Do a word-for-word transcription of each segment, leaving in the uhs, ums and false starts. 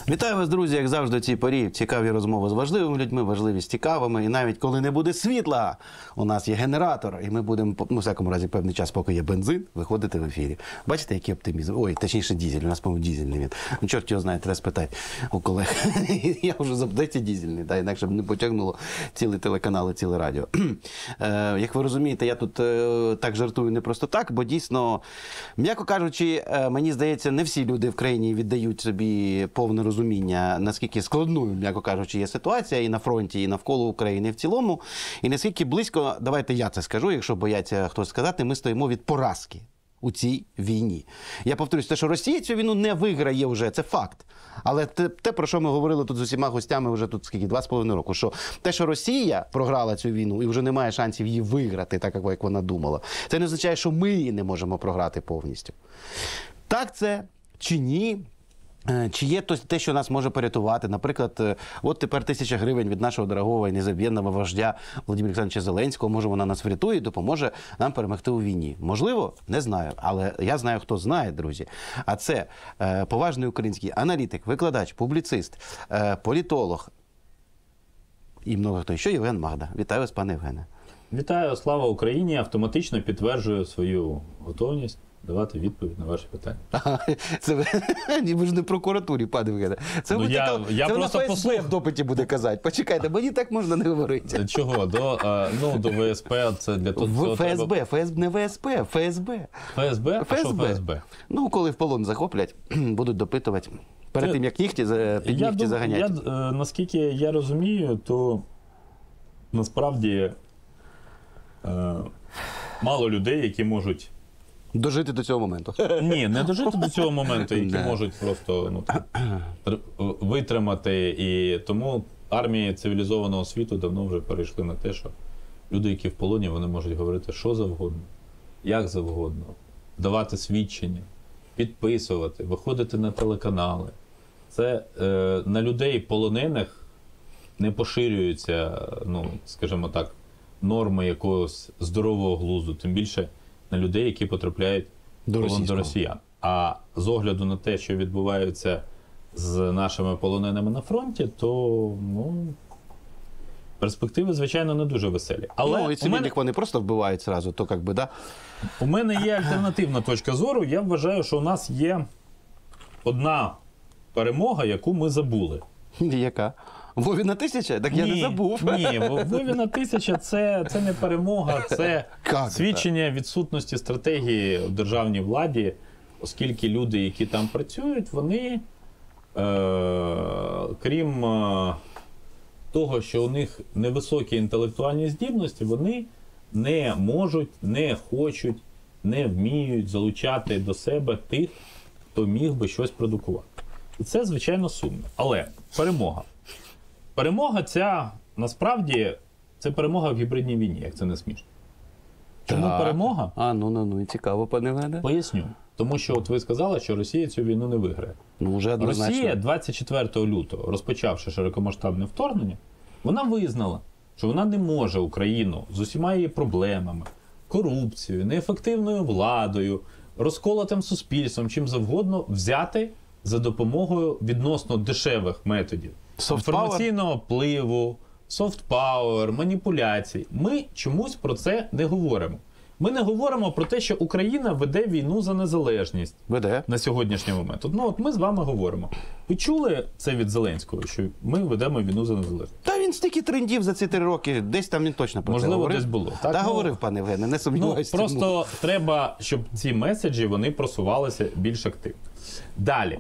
Вітаю вас, друзі, як завжди, в цій порі. Цікаві розмови з важливими людьми, важливі з цікавими. І навіть коли не буде світла, у нас є генератор. І ми будемо, ну, в всякому разі, певний час, поки є бензин, виходити в ефірі. Бачите, який оптимізм? Ой, точніше, дізель. У нас, по-моєму, дізельний він. Ну, чорт його знає, треба спитати у колег. Я вже запитаю, дізельний, та, інакше б не потягнуло цілі телеканали, ціле радіо. Е, як ви розумієте, я тут е, так жартую не просто так, бо дійсно, м'яко кажучи, е, мені здається, не всі люди в країні віддають собі повне розуміння, наскільки складною, м'яко кажучи, є ситуація і на фронті, і навколо України в цілому, і наскільки близько, давайте я це скажу, якщо бояться хтось сказати, ми стоїмо від поразки у цій війні. Я повторюсь, те, що Росія цю війну не виграє вже, це факт. Але те, те, про що ми говорили тут з усіма гостями вже тут скільки, два з половиною року, що те, що Росія програла цю війну і вже не має шансів її виграти, так як вона думала, це не означає, що ми її не можемо програти повністю. Так це чи ні? Чи є те, що нас може порятувати? Наприклад, от тепер тисяча гривень від нашого дорогого і незабвенного вождя Володимира Олександровича Зеленського, може вона нас врятує і допоможе нам перемогти у війні. Можливо? Не знаю. Але я знаю, хто знає, друзі. А це е, поважний український аналітик, викладач, публіцист, е, політолог і много хто ще. Євген Магда. Вітаю вас, пане Євгене. Вітаю, слава Україні. Автоматично підтверджую свою готовність давати відповідь на ваші питання. Це ви, ви ж не в прокуратурі, пане Євгене. Це, ну, я, така, я це просто на послух... в допиті буде казати. Почекайте, мені так можна не говорити. Чого? До, ну, до ВСП це для того, в, ФСБ, треба... ФСБ, не ВСП, ФСБ. ФСБ? А що ФСБ? ФСБ? Ну, коли в полон захоплять, будуть допитувати. Перед це... тим, як нігті, під я нігті дум... заганять. Я, наскільки я розумію, то насправді е... мало людей, які можуть дожити до цього моменту. Ні, не дожити до цього моменту, які можуть просто ну, витримати. І тому армії цивілізованого світу давно вже перейшли на те, що люди, які в полоні, вони можуть говорити що завгодно, як завгодно, давати свідчення, підписувати, виходити на телеканали. Це е, на людей полонених не поширюються, ну, скажімо так, норми якогось здорового глузду, тим більше на людей, які потрапляють до, до росіян. А з огляду на те, що відбувається з нашими полоненими на фронті, то ну, перспективи, звичайно, не дуже веселі. Але ну, і цивільних мене... вони просто вбивають зразу, то як би, да? У мене є альтернативна точка зору. Я вважаю, що у нас є одна перемога, яку ми забули. Яка? Вовіна тисяча? Так я ні, не забув. Ні, Вовіна тисяча це, це не перемога, це как свідчення це? Відсутності стратегії в державній владі, оскільки люди, які там працюють, вони, е, крім е, того, що у них невисокі інтелектуальні здібності, вони не можуть, не хочуть, не вміють залучати до себе тих, хто міг би щось продукувати. І це, звичайно, сумно. Але перемога. Перемога ця, насправді, це перемога в гібридній війні, як це не смішно. Чому так. перемога? А, ну, ну, ну, і цікаво, пане Євгене. Поясню. Тому що от ви сказали, що Росія цю війну не виграє. Ну, вже однозначно. Росія двадцять четвертого лютого, розпочавши широкомасштабне вторгнення, вона визнала, що вона не може Україну з усіма її проблемами, корупцією, неефективною владою, розколотим суспільством, чим завгодно, взяти за допомогою відносно дешевих методів. Інформаційного впливу, софт-пауер, маніпуляцій. Ми чомусь про це не говоримо. Ми не говоримо про те, що Україна веде війну за незалежність. Веде. На сьогоднішній момент. Ну, от ми з вами говоримо. Ви чули це від Зеленського, що ми ведемо війну за незалежність? Та він стільки трендів за ці три роки, десь там він точно про Можливо, це говорив. Можливо, десь було. Так, Та ну, говорив, пане Євгене, не сумніваюся. Ну, просто треба, щоб ці меседжі, вони просувалися більш активно. Далі.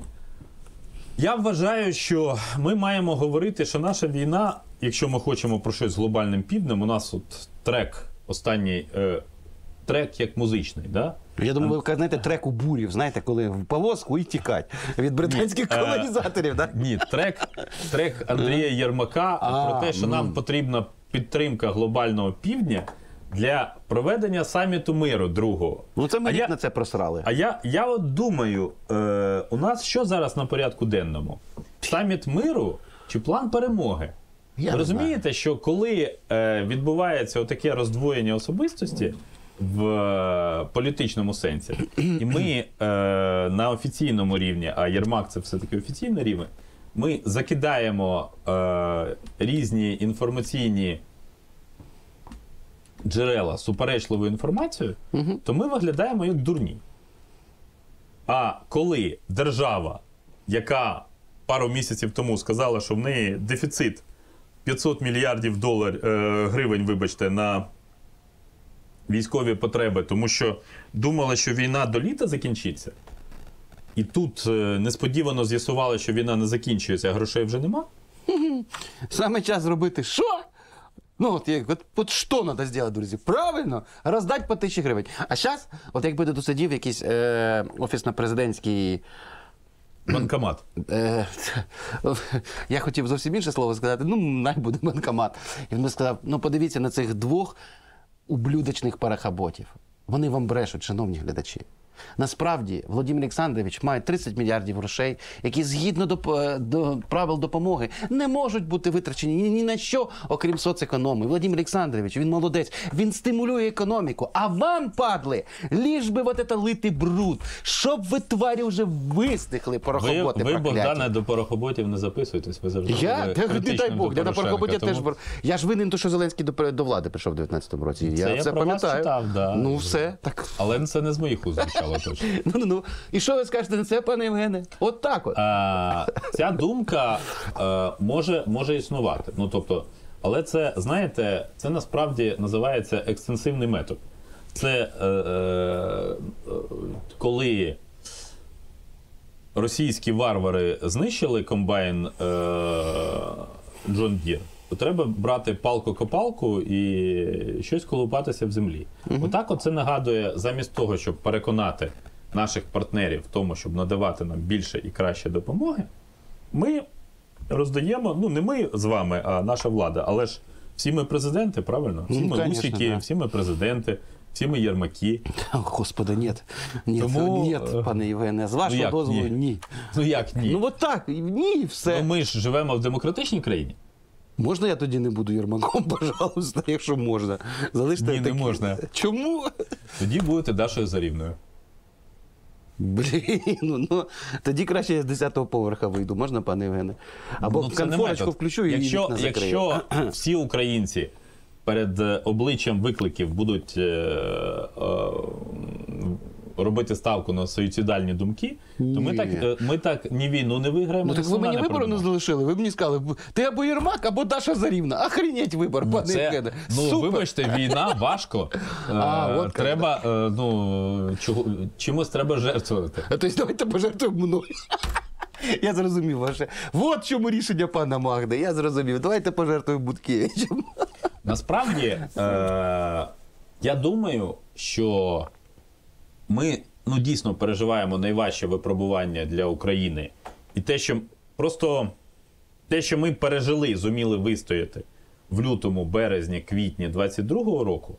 Я вважаю, що ми маємо говорити, що наша війна, якщо ми хочемо про щось з глобальним півднем, у нас от трек, останній е, трек як музичний, да? Я думаю, ви кажете трек у бурів, знаєте, коли в повозку і тікать від британських ні, колонізаторів, так? Е, ні, трек, трек Андрія Єрмака а, про те, що нам м. потрібна підтримка глобального півдня для проведення саміту миру другого. Ну це ми я, на це просрали. А я, я от думаю, е, у нас що зараз на порядку денному? Саміт миру чи план перемоги? Я Ви розумієте, знаю. що коли е, відбувається отаке роздвоєння особистості в е, політичному сенсі, і ми е, на офіційному рівні, а Єрмак це все-таки офіційний рівень, ми закидаємо е, різні інформаційні джерела суперечливою інформацією, Угу. то ми виглядаємо як дурні. А коли держава, яка пару місяців тому сказала, що в неї дефіцит п'ятсот мільярдів доларів, е, гривень, вибачте, на військові потреби, тому що думали, що війна до літа закінчиться, і тут е, несподівано з'ясували, що війна не закінчується, а грошей вже нема. Саме час зробити що? Ну, от, як, от, от що треба зробити, друзі? Правильно, роздати по тисячі гривень. А зараз, от якби ти досидів якийсь е, офісно-президентський. Банкомат. Е, я хотів зовсім інше слово сказати, ну, най буде банкомат. І він би сказав, ну, подивіться на цих двох ублюдочних парахаботів. Вони вам брешуть, шановні глядачі. Насправді, Володимир Олександрович має тридцять мільярдів грошей, які згідно до, до правил допомоги не можуть бути витрачені ні, ні на що, окрім соцекономії. Володимир Олександрович, він молодець, він стимулює економіку. А вам, падли, ліж би вот это лити бруд, щоб ви, тварі, вже вистихли, порохоботи Ви, ви прокляті. Богдане, до порохоботів не записуєтесь, ви завжди Я? були Та, не дай критичним Бог, до я на порохоботі Порошенка, теж... тому- Я ж винен, то, що Зеленський до, до влади прийшов в дев'ятнадцятому році. Це я я це про вас пам'ятаю. читав, да. Ну, все. Так. Але це не з моїх уст звучало точно. Ну, ну, ну. І що ви скажете на це, пане Євгене? От так от. А, ця думка е, може, може існувати. Ну, тобто, але це, знаєте, це насправді називається екстенсивний метод. Це е, е, коли російські варвари знищили комбайн е, Джон Дір, то треба брати палку-копалку і щось колупатися в землі. Угу. Отак от це нагадує, замість того, щоб переконати наших партнерів в тому, щоб надавати нам більше і краще допомоги, ми роздаємо, ну не ми з вами, а наша влада, але ж всі ми президенти, правильно? Всі Ну, ми конечно, усіки, да. всі ми президенти, всі ми єрмаки. О, Господи, ні. Ні, Тому, ні, е, пане Євгене, з вашого як дозволу, ні? ні. Ну як ні? Ну от так, ні, все. Ну, ми ж живемо в демократичній країні. Можна я тоді не буду Єрмаком, пожалуйста, якщо можна? Залиште Ні, не такі- можна. Чому? Тоді будете Дашою Зарівною. Блін, ну, ну тоді краще я з десятого поверха вийду, можна, пане Євгене? Або Ну, це не конфорочку метод. включу і якщо, вікна закрию. якщо всі українці перед е, обличчям викликів будуть е, е, робити ставку на суїцидальні думки, то ми Ні. так, е, ми так ні війну не виграємо, Ну ні так ви мені національне вибору не перемога. залишили. Ви б мені сказали, ти або Єрмак, або Даша Зарівна. Охренеть вибор, Ну, пане це, Євгене. ну, Супер. вибачте, війна важко. Е, А, от як. треба, е, ну, чого, чимось треба жертвувати. А то есть давайте пожертвуємо мною. Я зрозумів ваше. Вот чому рішення пана Магда. Я зрозумів. Давайте пожертвуємо Буткевичем. Насправді, е, я думаю, що ми ну, дійсно переживаємо найважче випробування для України. І те, що просто те, що ми пережили, зуміли вистояти в лютому, березні, квітні двадцять другого року,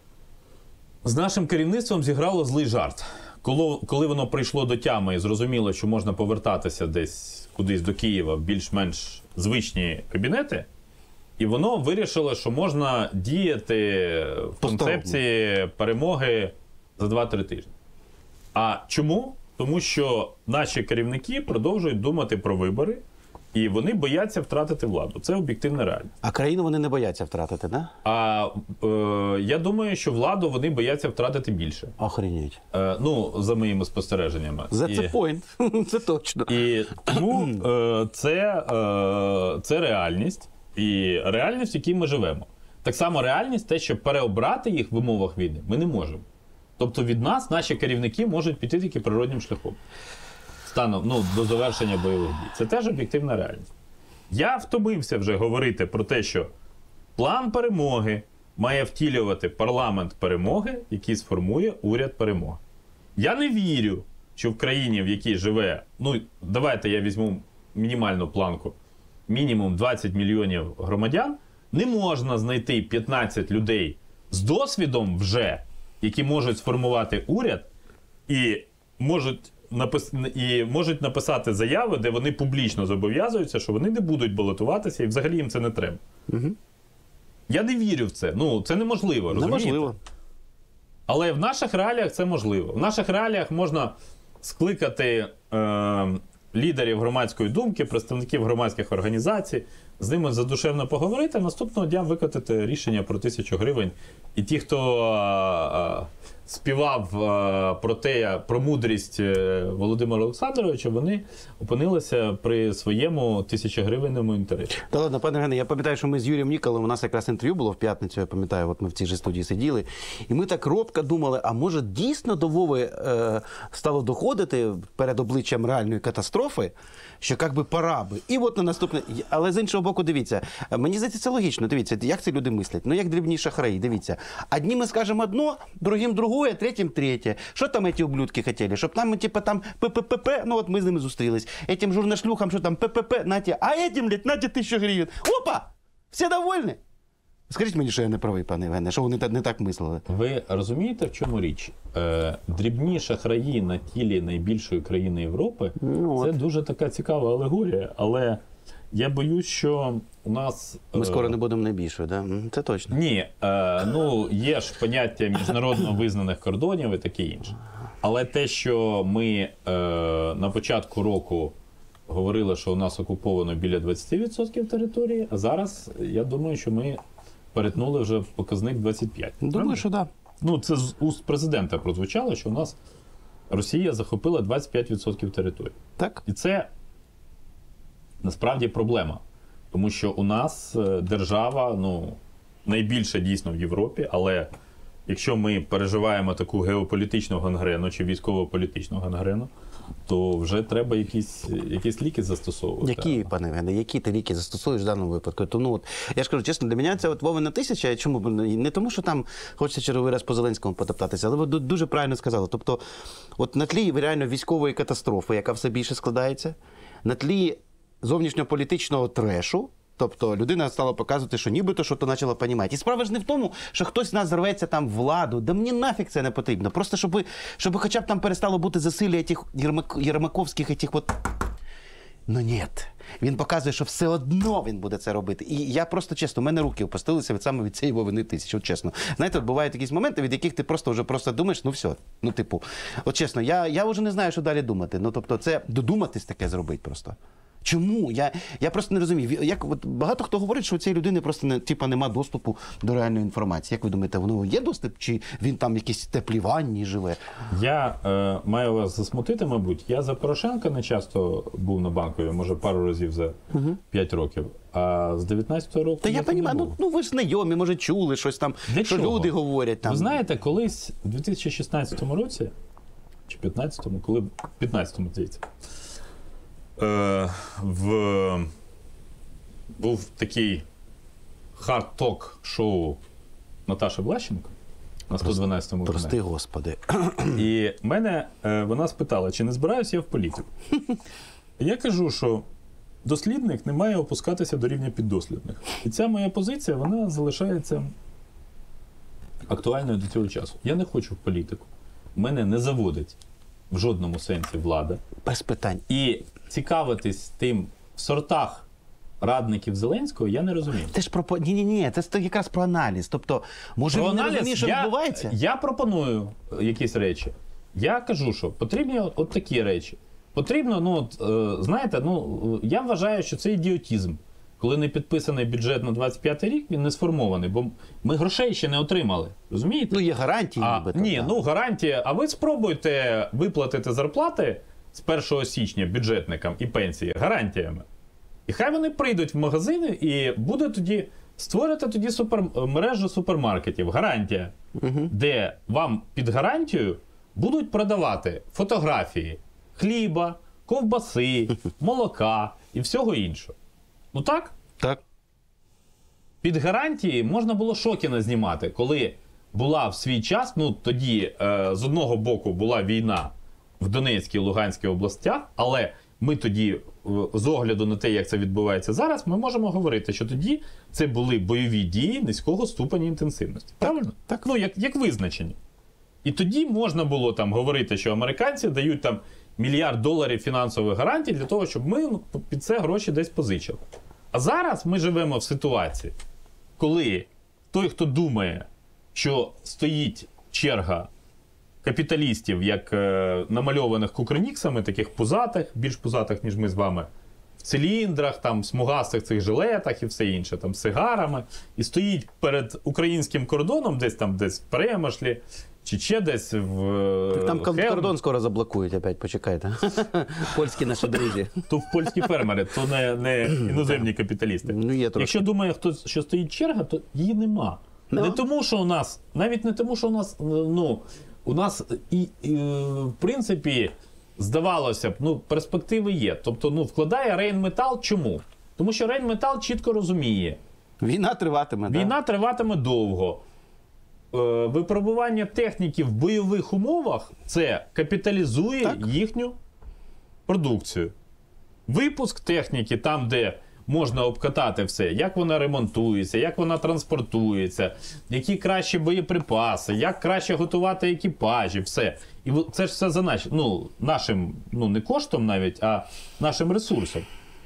з нашим керівництвом зіграло злий жарт. Коли, коли воно прийшло до тями і зрозуміло, що можна повертатися десь кудись до Києва в більш-менш звичні кабінети, і воно вирішило, що можна діяти в концепції перемоги за два-три тижні. А чому? Тому що наші керівники продовжують думати про вибори, і вони бояться втратити владу. Це об'єктивна реальність. А країну вони не бояться втратити, да? А е, я думаю, що владу вони бояться втратити більше. Охренеть. Е, ну, за моїми спостереженнями. That's І- the point. Це точно. І тому е, це, е, це реальність, і реальність, в якій ми живемо. Так само реальність, те, що переобрати їх в умовах війни, ми не можемо. Тобто від нас наші керівники можуть піти тільки природнім шляхом. Станом ну, до завершення бойових дій. Це теж об'єктивна реальність. Я втомився вже говорити про те, що план перемоги має втілювати парламент перемоги, який сформує уряд перемоги. Я не вірю, що в країні, в якій живе, ну, давайте я візьму мінімальну планку, мінімум двадцять мільйонів громадян, не можна знайти п'ятнадцять людей з досвідом вже, які можуть сформувати уряд і можуть, напис... і можуть написати заяви, де вони публічно зобов'язуються, що вони не будуть балотуватися і взагалі їм це не треба. Угу. Я не вірю в це. Ну, це неможливо, розумієте? Неможливо. Але в наших реаліях це можливо. В наших реаліях можна скликати е, лідерів громадської думки, представників громадських організацій, з ними задушевно поговорити, а наступного дня викотити рішення про тисячу гривень. І ті, хто а, а, співав а, про те, про мудрість Володимира Олександровича, вони опинилися при своєму тисячогривенному інтересі. Та ладно, пане Євгене, я пам'ятаю, що ми з Юрієм Ніколем, у нас якраз інтерв'ю було в п'ятницю, я пам'ятаю, от ми в цій же студії сиділи, і ми так робко думали, а може дійсно до Вови е, стало доходити перед обличчям реальної катастрофи, що як би пора би. І от на наступне, але з іншого боку, дивіться, мені здається, це логічно, дивіться, як ці люди мислять. Ну, як дрібні шахраї, дивіться. Одні ми скажемо одно, другим другое, третім третє. Що там ці ублюдки хотіли? Щоб там, типа, там ППП, ну от ми з ними зустрілись. Этим журнашлюхам, що там ППП, наті, а этим, блядь, наті тисячу гривень. Опа! Всі довольні? Скажіть мені, що я не правий, пане Євгене, що вони не так мислили. Ви розумієте, в чому річ? Е, дрібні шахраї на тілі найбільшої країни Європи Ну, це от. дуже така цікава алегорія, але я боюсь, що у нас... Ми е, скоро не будемо найбільшою, да? М, це точно. Ні, е, ну є ж поняття міжнародно визнаних кордонів і таке інше. Але те, що ми е, на початку року говорили, що у нас окуповано біля двадцять відсотків території, а зараз, я думаю, що ми перетнули вже показник двадцять п'ять. Думаю, що так. Да. Ну, це з уст президента прозвучало, що у нас Росія захопила двадцять п'ять відсотків території. Так? І це насправді проблема. Тому що у нас е, держава, ну, найбільша дійсно в Європі, але якщо ми переживаємо таку геополітичну гангрену чи військово-політичну гангрену, то вже треба якісь, якісь ліки застосовувати. Які, пане Євгене, які ти ліки застосуєш в даному випадку? То, ну, от, я ж кажу, чесно, для мене це от Вовина тисяча, чому? Не тому, що там хочеться черговий раз по Зеленському потоптатися, але ви ду- дуже правильно сказали. Тобто, от на тлі реально військової катастрофи, яка все більше складається, на тлі зовнішньополітичного трешу, тобто людина стала показувати, що нібито що то почала розуміти. І справа ж не в тому, що хтось з нас зрветься там в владу. Да мені нафіг це не потрібно. Просто щоб, щоб хоча б там перестало бути засилля тих єрмак, єрмаковських этих от... Ну ні. Він показує, що все одно він буде це робити. І я просто, чесно, у мене руки опустилися від саме від цієї Вовини тисячі, от чесно. Знаєте, от бувають якісь моменти, від яких ти просто вже просто думаєш, ну все, ну типу, от чесно, я, я вже не знаю, що далі думати. Ну тобто це додуматись таке зробити просто. Чому? Я, я просто не розумію. Як, от, багато хто говорить, що у цієї людини просто не, типа, нема доступу до реальної інформації. Як ви думаєте, в нього є доступ, чи він там в якійсь теплій ванні живе? Я е, маю вас засмутити, мабуть. Я за Порошенка не часто був на Банковій, може пару разів за п'ять років. А з дев'ятнадцятого року Та я там не розумію, ну, був. ну ви ж знайомі, може чули щось там, Для що чого? люди говорять там. Ви знаєте, колись у дві тисячі шістнадцятому році, чи п'ятнадцятому, коли п'ятнадцятому, здається, е, в... був такий хард-ток шоу Наташі Влащенко на сто дванадцятому каналі. Прости, Господи. І мене е, вона спитала, чи не збираюся я в політику. Я кажу, що дослідник не має опускатися до рівня піддослідних. І ця моя позиція, вона залишається актуальною до цього часу. Я не хочу в політику. Мене не заводить в жодному сенсі влада. Без питань. І цікавитись тим в сортах радників Зеленського я не розумію. Це ж про... Ні-ні-ні, це ж якраз про аналіз. Тобто, може Про він не аналіз розуміє, що я, відбувається? Я пропоную якісь речі. Я кажу, що потрібні от, от такі речі. Потрібно, ну, от, е, знаєте, ну, я вважаю, що це ідіотізм. Коли не підписаний бюджет на двадцять п'ятий рік, він не сформований, бо ми грошей ще не отримали. Розумієте? Ну, є гарантії, А, нібито. ні, да. ну гарантія. А ви спробуйте виплатити зарплати з першого січня бюджетникам і пенсії гарантіями. І хай вони прийдуть в магазини і буде тоді створити тоді супер, мережу супермаркетів. Гарантія, Угу. де вам під гарантією будуть продавати фотографії хліба, ковбаси, молока і всього іншого. Ну так? Так. Під гарантії можна було Шокіна знімати, коли була в свій час, ну тоді е, з одного боку була війна в Донецькій і Луганській областях, але ми тоді, е, з огляду на те, як це відбувається зараз, ми можемо говорити, що тоді це були бойові дії низького ступеня інтенсивності. Правильно? Так. Ну, як, як визначені. І тоді можна було там говорити, що американці дають там мільярд доларів фінансових гарантій для того, щоб ми ну, під це гроші десь позичили. А зараз ми живемо в ситуації, коли той, хто думає, що стоїть черга капіталістів, як е, намальованих кукриніксами, таких пузатих, більш пузатих, ніж ми з вами, в циліндрах, там, смугастих цих жилетах і все інше, там, з сигарами, і стоїть перед українським кордоном, десь там, десь в Перемишлі, чи ще десь в Так там Хелм. кордон скоро заблокують, опять, почекайте. Польські наші друзі. То в польські фермери, то не, не іноземні капіталісти. Ну, є трошки. Якщо думає хтось, що стоїть черга, то її нема. Ну. Не тому, що у нас, навіть не тому, що у нас, ну, у нас і, і в принципі, здавалося б, ну, перспективи є. Тобто, ну, вкладає Рейнметал чому? Тому що Рейнметал чітко розуміє, Війна триватиме, війна да? триватиме довго. Е, випробування техніки в бойових умовах – це капіталізує Так. їхню продукцію. Випуск техніки там, де можна обкатати все, як вона ремонтується, як вона транспортується, які кращі боєприпаси, як краще готувати екіпажі, все. І це ж все за наш, ну, нашим, ну, не коштом навіть, а нашим ресурсом.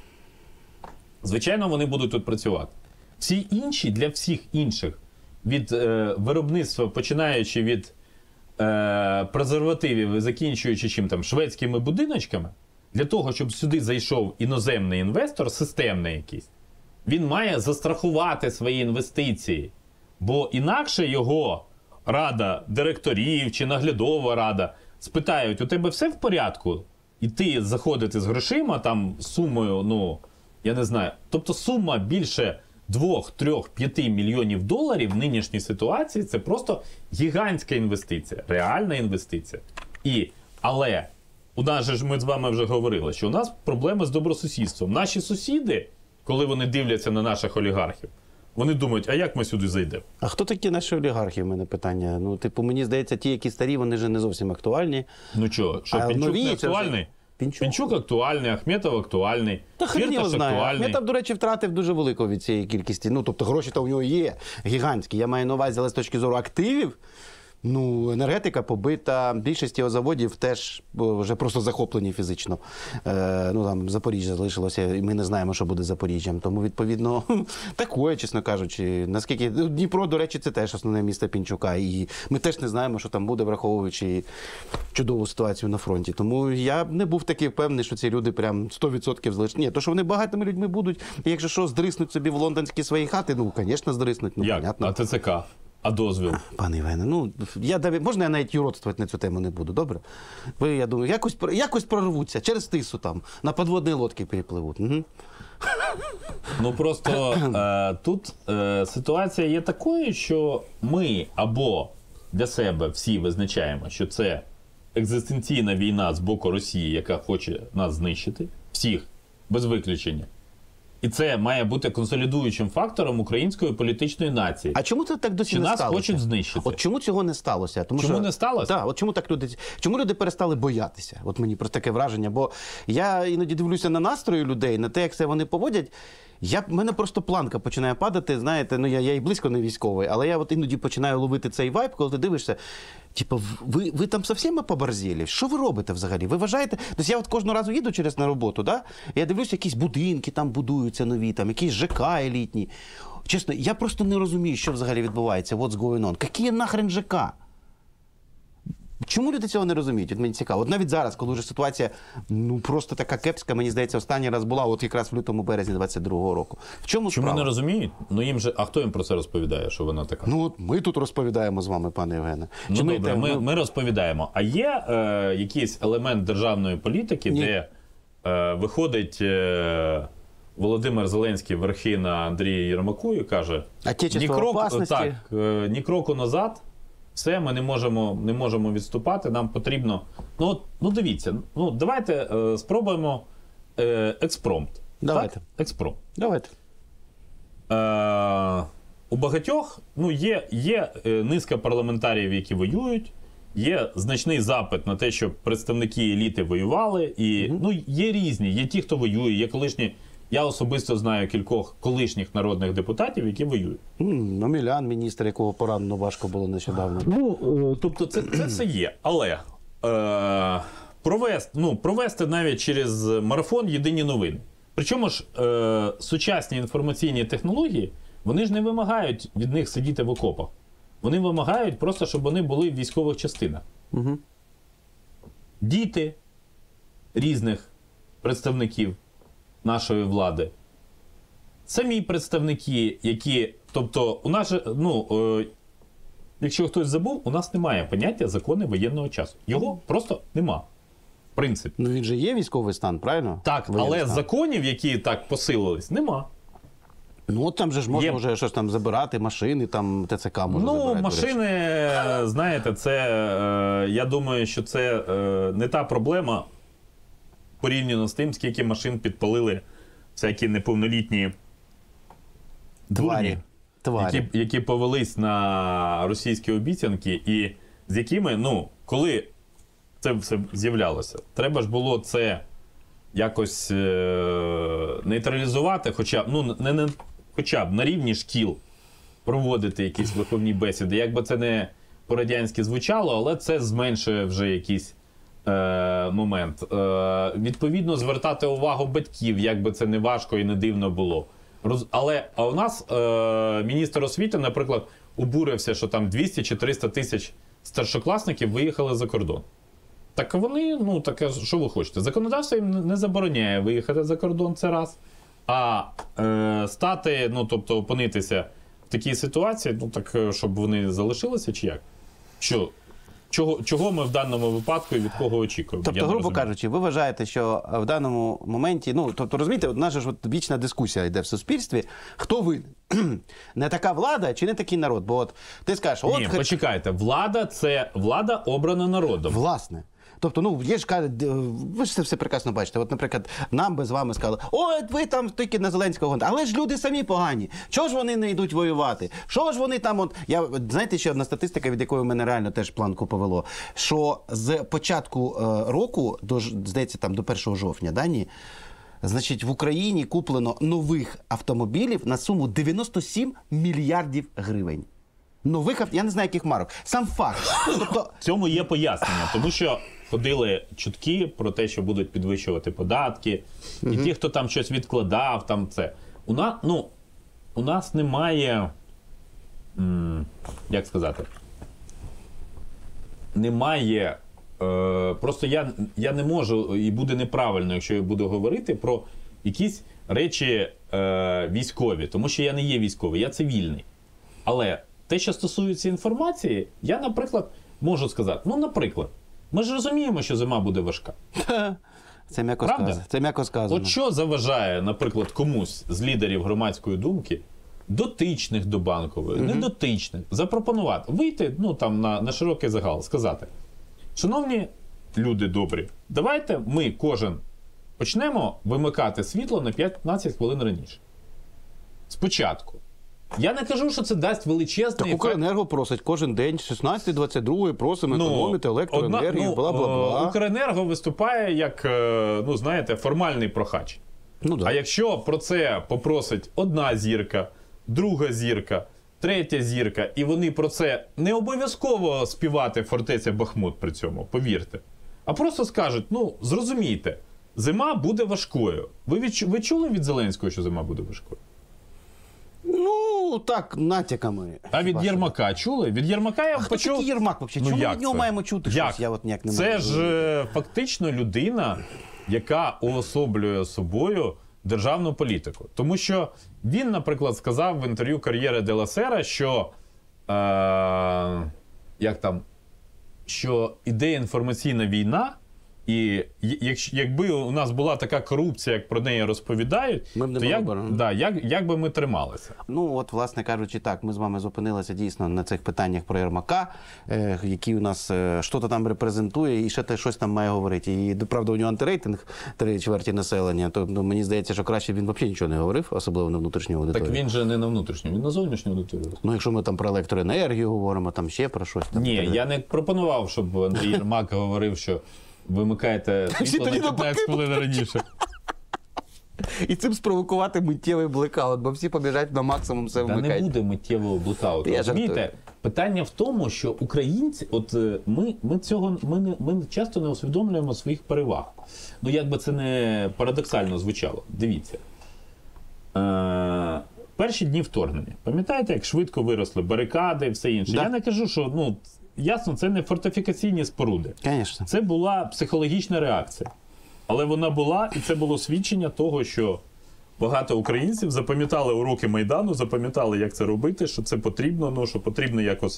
Звичайно, вони будуть тут працювати. Всі інші, для всіх інших, від е, виробництва, починаючи від е, презервативів і закінчуючи чим там, шведськими будиночками, для того, щоб сюди зайшов іноземний інвестор, системний якийсь, він має застрахувати свої інвестиції. Бо інакше його рада директорів чи наглядова рада спитають, у тебе все в порядку? І ти заходити з грошима, там, з сумою, ну, я не знаю, тобто сума більше двох, трьох, п'яти мільйонів доларів в нинішній ситуації – це просто гігантська інвестиція, реальна інвестиція. І, але у нас же ж, ми з вами вже говорили, що у нас проблеми з добросусідством. Наші сусіди, коли вони дивляться на наших олігархів, вони думають, а як ми сюди зайдемо? А хто такі наші олігархи, в мене питання? Ну, типу, мені здається, ті, які старі, вони вже не зовсім актуальні. Ну що, що А Пінчук нові не це вже- актуальний? Пінчук? Пінчук актуальний, Ахметов актуальний, Та хрен його Фірташ знає. актуальний. Ахметов, до речі, втратив дуже велику від цієї кількості. Ну, тобто гроші-то у нього є гігантські. Я маю на увазі, але з точки зору активів, ну, енергетика побита, більшість його заводів теж о, вже просто захоплені фізично. Е, ну, там Запоріжжя залишилося, і ми не знаємо, що буде з Запоріжжям. Тому, відповідно, такое, чесно кажучи. Наскільки Дніпро, до речі, це теж основне місто Пінчука. І ми теж не знаємо, що там буде, враховуючи чудову ситуацію на фронті. Тому я не був такий впевнений, що ці люди прям сто відсотків залишать. Ні, то, що вони багатими людьми будуть, і якщо що, здриснуть собі в лондонські свої хати, ну, звісно, здриснуть. Ну, Як? понятно. А ТЦК? А дозвіл? Пане Євгене, ну, я, навіть- можна я навіть юродствувати на цю тему не буду, добре? Ви, я думаю, якось, про- якось прорвуться, через тису там, на підводні лодки перепливуть. Угу. Ну просто е, тут е, ситуація є такою, що ми або для себе всі визначаємо, що це екзистенційна війна з боку Росії, яка хоче нас знищити, всіх, без виключення. І це має бути консолідуючим фактором української політичної нації. А чому це так досі Чи не нас сталося? хочуть знищити? От чому цього не сталося? Тому Чому що, не сталося? Так, от чому так люди, чому люди перестали боятися? От мені просто таке враження, бо я іноді дивлюся на настрої людей, на те, як це вони поводять. Я, в мене просто планка починає падати, знаєте, ну я, я і близько не військовий, але я от іноді починаю ловити цей вайб, коли ти дивишся, типу, ви, ви там зовсім поборзіли? Що ви робите взагалі? Ви вважаєте? Тобто я от кожного разу їду через на роботу, да? Я дивлюся, якісь будинки там будуються нові, там, якісь ЖК елітні. Чесно, я просто не розумію, що взагалі відбувається, what's going on. Які нахрен ЖК? Чому люди цього не розуміють? От мені цікаво. От навіть зараз, коли вже ситуація ну просто така кепська, мені здається, останній раз була от якраз в лютому березні двадцять другого року. В чому Чому справа? не розуміють? Ну їм же, а хто їм про це розповідає, що вона така? Ну от ми тут розповідаємо з вами, пане Євгене. Ну, Чи добре, те- ми, ну, ми розповідаємо. А є е, якийсь елемент державної політики, Ні. де е, виходить е, Володимир Зеленський верхи на Андрія Єрмаку і каже: Отечество ні в кроку, опасності». так, е, ні кроку назад, все, ми не можемо, не можемо відступати, нам потрібно. Ну, от, ну дивіться, ну давайте е, спробуємо е, експромт. Давайте. Так? Експромт. Давайте. Е, у багатьох ну, є, є е, низка парламентарів, які воюють, є значний запит на те, щоб представники еліти воювали, і ну, є різні, є ті, хто воює, є колишні. Я особисто знаю кількох колишніх народних депутатів, які воюють. М, Омелян, міністр, якого поранено важко було нещодавно. Ну, е, тобто це, це все є. Але е, провести, ну, провести навіть через марафон єдині новини. Причому ж е, сучасні інформаційні технології, вони ж не вимагають від них сидіти в окопах. Вони вимагають просто, щоб вони були в військових частинах. Угу. Діти різних представників нашої влади, самі представники, які, тобто, у нас же, ну, е, якщо хтось забув, у нас немає поняття закони воєнного часу. Його просто нема. В принципі. Ну він же є військовий стан, правильно? Так, Воєнний але стан. законів, які так посилились, нема. Ну от там же ж можна Є. вже щось там забирати, машини, там ТЦК може Ну, забирати. машини, знаєте, це, е, я думаю, що це е, не та проблема порівняно з тим, скільки машин підпалили всякі неповнолітні дурні, Тварі. Тварі. які, які повелись на російські обіцянки, і з якими, ну, коли це все з'являлося, треба ж було це якось е- нейтралізувати, хоча б, ну, не, не, хоча б на рівні шкіл проводити якісь виховні бесіди. Як би це не по-радянськи звучало, але це зменшує вже якийсь е- момент. Е- відповідно, звертати увагу батьків, як би це не важко і не дивно було. Роз... Але а у нас е- міністр освіти, наприклад, обурився, що там двісті чи триста тисяч старшокласників виїхали за кордон. Так вони, ну, таке, що ви хочете? Законодавство їм не забороняє виїхати за кордон, це раз. А е, стати, ну, тобто опинитися в такій ситуації, ну, так, щоб вони залишилися, чи як? Що? Чого, чого ми в даному випадку і від кого очікуємо? Я Тобто, не грубо розумію. кажучи, ви вважаєте, що в даному моменті, ну, тобто, розумієте, от наша ж от вічна дискусія йде в суспільстві, хто винен? Не така влада чи не такий народ? Бо от ти скажеш, от... Ні, хе- почекайте, влада – це влада обрана народом. Власне. Тобто, ну, є ж, кажуть, е, ви ж це все прекрасно бачите. От, наприклад, нам би з вами сказали, ой, ви там тільки на Зеленського гоните. Але ж люди самі погані. Чого ж вони не йдуть воювати? Що ж вони там, от, я, знаєте, ще одна статистика, від якої мене реально теж планку повело, що з початку е, року, до, ж- здається, там, до першого жовтня, да, ні? Значить, в Україні куплено нових автомобілів на суму дев'яносто сім мільярдів гривень. Нових, ав- я не знаю, яких марок. Сам факт. Тобто, В цьому є пояснення, тому що ходили чутки про те, що будуть підвищувати податки, і ті, хто там щось відкладав, там це. У нас, ну, у нас немає, м, як сказати, немає, е, просто я, я не можу, і буде неправильно, якщо я буду говорити про якісь речі е, військові, тому що я не є військовий, я цивільний. Але те, що стосується інформації, я, наприклад, можу сказати, ну, наприклад, ми ж розуміємо, що зима буде важка. це м'яко Правда? сказано. Це м'яко сказано. От що заважає, наприклад, комусь з лідерів громадської думки, дотичних до Банкової, Мгм. недотичних, запропонувати, вийти, ну, там, на, на широкий загал, сказати, шановні люди добрі, давайте ми кожен почнемо вимикати світло на п'ятнадцять хвилин раніше. Спочатку. Я не кажу, що це дасть величезний Так ефект. Укренерго просить кожен день з шістнадцятої двадцять другої просимо економити електроенергію, одна- ну, бла-бла-бла. е, Укренерго виступає як, е, ну, знаєте, формальний прохач. Ну, да. А якщо про це попросить одна зірка, друга зірка, третя зірка, і вони про це не обов'язково співати фортеця Бахмут при цьому, повірте, а просто скажуть, ну, зрозумійте, зима буде важкою. Ви, відчу, ви чули від Зеленського, що зима буде важкою? Ну, так, натяками. А від Вашими. Єрмака чули? Від Єрмака я А хто почув... такий Єрмак взагалі? Ну, Чому ми як від нього це? маємо чути Як? щось? Я от ніяк не Це можу. ж е, фактично людина, яка уособлює собою державну політику. Тому що він, наприклад, сказав в інтерв'ю «Кар'єри де ла Сера», що, е, як там, що іде інформаційна війна, і як, якби у нас була така корупція, як про неї розповідають, Ми б не то були як, б, да, як, як би ми трималися? Ну, от, власне кажучи, так, ми з вами зупинилися дійсно на цих питаннях про Єрмака, е, який у нас е, що-то там репрезентує і ще те щось там має говорити. І, правда, у нього антирейтинг три чверті населення, то ну, мені здається, що краще б він взагалі нічого не говорив, особливо на внутрішню аудиторію. Так він же не на внутрішню, він на зовнішню аудиторію. Ну, якщо ми там про електроенергію говоримо, там ще про щось. Там, Ні, так далі. я не пропонував, щоб Андрій Єрмак говорив, що вимикаєте світло тоді на п'ятнадцять хвилин раніше. І цим спровокувати миттєвий блекаут, бо всі побіжать на максимум все Та не вмикати. буде миттєвого блекауту. Я Розумієте? жартую. Питання в тому, що українці, от е, ми, ми цього ми, не, ми часто не усвідомлюємо своїх переваг. Ну, як би це не парадоксально звучало. Дивіться. Е, перші дні вторгнення. Пам'ятаєте, як швидко виросли барикади і все інше? Да. Я не кажу, що ну, ясно, це не фортифікаційні споруди. Звісно. Це була психологічна реакція. Але вона була, і це було свідчення того, що багато українців запам'ятали уроки Майдану, запам'ятали, як це робити, що це потрібно, ну, що потрібно якось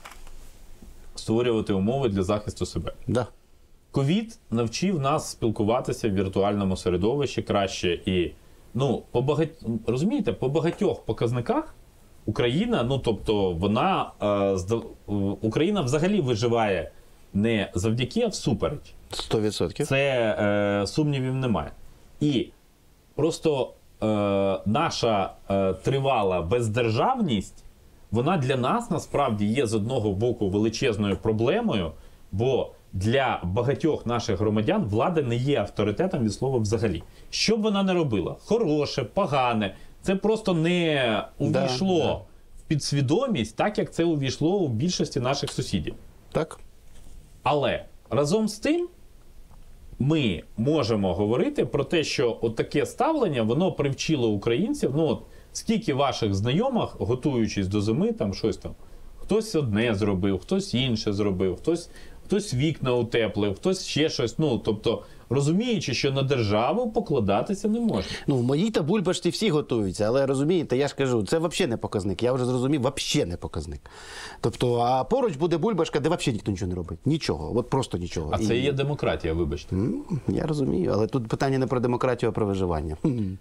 створювати умови для захисту себе. Да. Ковід навчив нас спілкуватися в віртуальному середовищі краще. І, ну, по багать... розумієте, по багатьох показниках Україна, ну, тобто, вона, е, здав... Україна взагалі виживає не завдяки, а всупереч. сто відсотків. Це е, сумнівів немає. І просто е, наша е, тривала бездержавність, вона для нас насправді є з одного боку величезною проблемою, бо для багатьох наших громадян влада не є авторитетом від слова взагалі. Що б вона не робила, хороше, погане, це просто не увійшло Да, да. в підсвідомість, так як це увійшло у більшості наших сусідів. Так. Але разом з тим ми можемо говорити про те, що от таке ставлення, воно привчило українців. Ну, от скільки ваших знайомих, готуючись до зими, там щось там, хтось одне зробив, хтось інше зробив, хтось, хтось вікна утеплив, хтось ще щось. Ну, тобто, розуміючи, що на державу покладатися не можна. Ну, в моїй та бульбашці всі готуються, але розумієте, я ж кажу, це взагалі не показник. Я вже зрозумів, взагалі не показник. Тобто, а поруч буде бульбашка, де взагалі ніхто нічого не робить. Нічого, от просто нічого. А це і є демократія, вибачте. М, Я розумію, але тут питання не про демократію, а про виживання. Хм.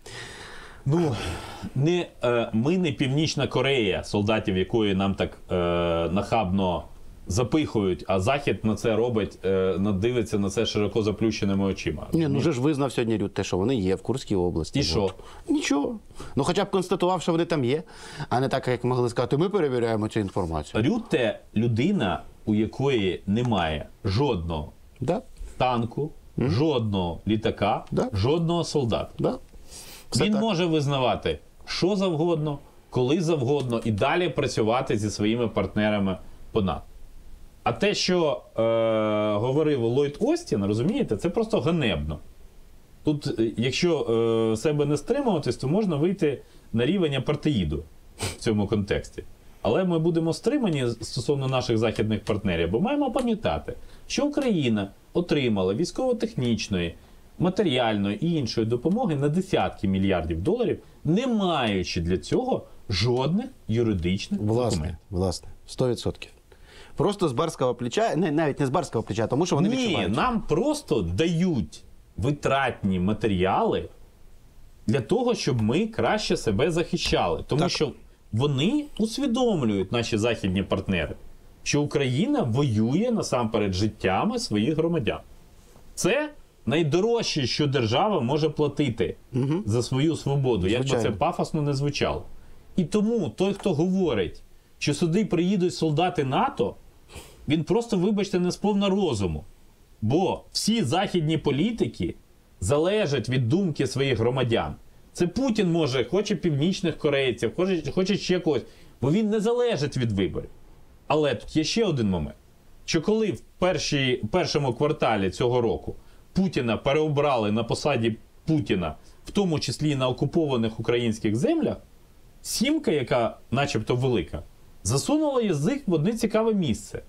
Ну, не, е, ми не Північна Корея, солдатів якої нам так е, нахабно запихують, а Захід на це робить, е, надивиться на це широко заплющеними очима. Ні, ну вже ж визнав сьогодні Рюд те, що вони є в Курській області. І що? От. Нічого. Ну хоча б констатував, що вони там є, а не так, як могли сказати, ми перевіряємо цю інформацію. Рютте – людина, у якої немає жодного Да? танку, жодного літака, Да. жодного солдата. Да? Все Він так. може визнавати що завгодно, коли завгодно і далі працювати зі своїми партнерами по НАТО. А те, що е, говорив Ллойд Остін, розумієте, це просто ганебно. Тут, е, якщо е, себе не стримуватись, то можна вийти на рівень апартеїду в цьому контексті. Але ми будемо стримані стосовно наших західних партнерів, бо маємо пам'ятати, що Україна отримала військово-технічної, матеріальної і іншої допомоги на десятки мільярдів доларів, не маючи для цього жодних юридичних Власне, документів. власне, сто відсотків. Просто з барського плеча, не, навіть не з барського плеча, тому що вони Ні, відчувають. нам просто дають витратні матеріали для того, щоб ми краще себе захищали. Тому Так. що вони усвідомлюють, наші західні партнери, що Україна воює насамперед життями своїх громадян. Це найдорожче, що держава може платити Угу. за свою свободу, як би це Звичайно. пафосно не звучало. І тому той, хто говорить, що сюди приїдуть солдати НАТО, він просто, вибачте, не сповна розуму. Бо всі західні політики залежать від думки своїх громадян. Це Путін може, хоче північних корейців, хоче, хоче ще когось, бо він не залежить від виборів. Але тут є ще один момент, що коли в першій, першому кварталі цього року Путіна переобрали на посаді Путіна, в тому числі і на окупованих українських землях, Сімка, яка начебто велика, засунула язик в одне цікаве місце.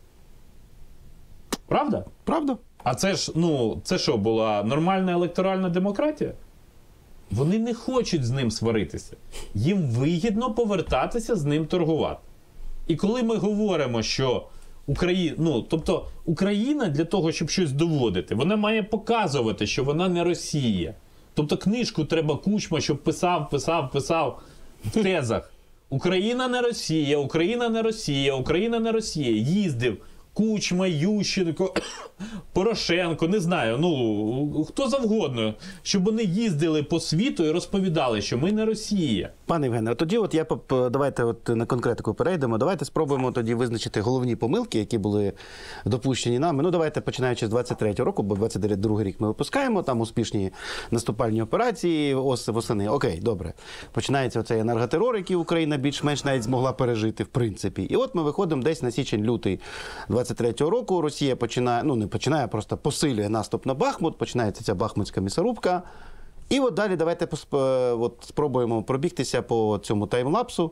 Правда? Правда? А це ж, ну, це що, була нормальна електоральна демократія? Вони не хочуть з ним сваритися. Їм вигідно повертатися з ним торгувати. І коли ми говоримо, що Україна, ну, тобто Україна для того, щоб щось доводити, вона має показувати, що вона не Росія. Тобто книжку треба Кучма, щоб писав, писав, писав в тезах. Україна не Росія, Україна не Росія, Україна не Росія. Їздив Кучма, Ющенко, Порошенко, не знаю, ну, хто завгодно, щоб вони їздили по світу і розповідали, що ми не Росія. Пане Євгене, а тоді от я поп- давайте от на конкретику перейдемо. Давайте спробуємо тоді визначити головні помилки, які були допущені нами. Ну, давайте починаючи з двадцять третього року, бо двадцять другий рік ми випускаємо, там успішні наступальні операції ос- восени. Окей, добре. Починається оцей енерготерор, який Україна більш-менш навіть змогла пережити, в принципі. І от ми виходимо десь на січень-лютий двадцять третього року. Росія починає, ну не починає, а просто посилює наступ на Бахмут, починається ця бахмутська місорубка. І от далі давайте посп- от спробуємо пробігтися по цьому таймлапсу,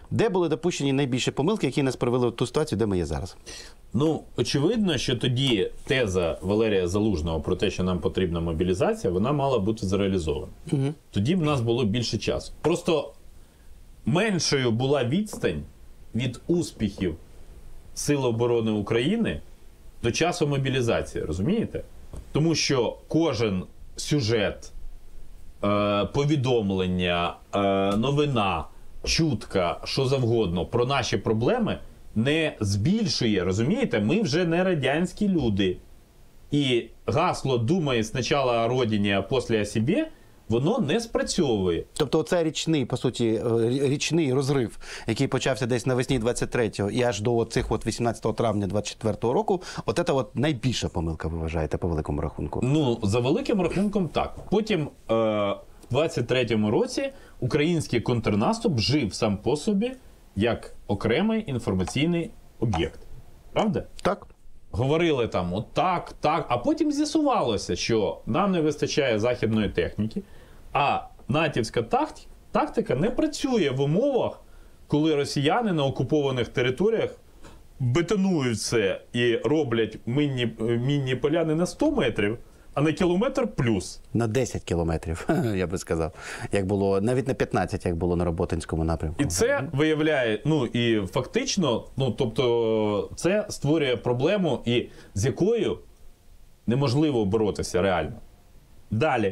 Де були допущені найбільші помилки, які нас привели в ту ситуацію, де ми є зараз? Ну, очевидно, що тоді теза Валерія Залужного про те, що нам потрібна мобілізація, вона мала бути зреалізована. Угу. Тоді б в нас було більше часу. Просто меншою була відстань від успіхів Сил оборони України до часу мобілізації, розумієте? Тому що кожен сюжет, е, повідомлення, е, новина, чутка, що завгодно про наші проблеми не збільшує, розумієте? Ми вже не радянські люди. І гасло «думає спочатку о родині, а після о собі» воно не спрацьовує. Тобто оце річний, по суті, річний розрив, який почався десь навесні двадцять третього і аж до цих от вісімнадцятого травня двадцять четвертого року, от це от найбільша помилка, ви вважаєте, по великому рахунку? Ну, за великим рахунком так. Потім е, в двадцять третьому році український контрнаступ жив сам по собі як окремий інформаційний об'єкт. Правда? Так. Говорили там отак, так, а потім з'ясувалося, що нам не вистачає західної техніки, а натівська тактика, тактика не працює в умовах, коли росіяни на окупованих територіях бетонують все і роблять мінні, мінні поля не на сто метрів, а на кілометр плюс. На десять кілометрів, я би сказав. Як було, навіть на п'ятнадцять, як було на Роботинському напрямку. І це виявляє, ну і фактично, ну тобто це створює проблему, і з якою неможливо боротися реально. Далі.